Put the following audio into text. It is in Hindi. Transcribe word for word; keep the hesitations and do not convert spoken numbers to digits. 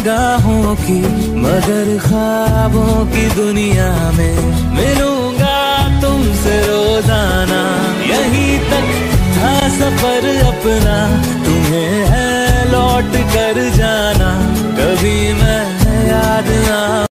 निगाहों की, मगर ख्वाबों की दुनिया में मिलूंगा तुमसे रोजाना। यहीं तक था सफर अपना, तुम्हें है लौट कर जाना। कभी मैं याद ना